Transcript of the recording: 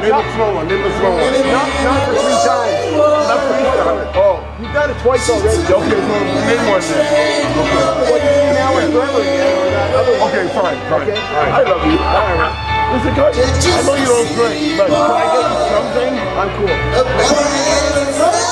Name a slow one. Name a slow one. Not for 3 times. Not 3 times. Oh. You've done it twice already. Okay, so name one then. Okay. Well, you do now and forever again, or that other one. Okay, fine. Okay. All right. I love you. All right. Listen, guys, I know you don't drink, but can I get you something? I'm cool.